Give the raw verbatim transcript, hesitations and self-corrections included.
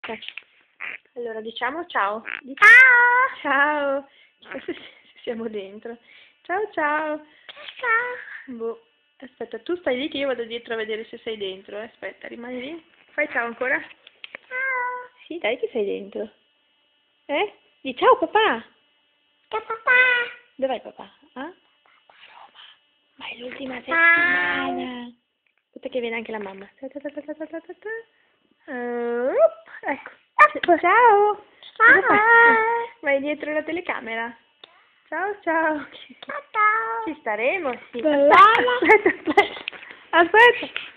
Dai. Allora, diciamo ciao. Ciao! Ciao! Siamo dentro. Ciao ciao! Ciao! Boh, aspetta, tu stai lì che io vado dietro a vedere se sei dentro. Eh. Aspetta, rimani lì. Fai ciao ancora. Ciao! Sì, dai che sei dentro. Eh? Di ciao papà! Ciao papà! Dov'è papà? Ah? A Roma. Ma è l'ultima Ciao. settimana. Aspetta che viene anche la mamma. Ta ta ta ta ta ta ta ta. Uh, ecco. Ecco. Ciao! Cosa fai? Ciao! Vai dietro la telecamera. Ciao ciao. Ciao ciao! Ci staremo, sì. Bella. Aspetta, aspetta. Aspetta.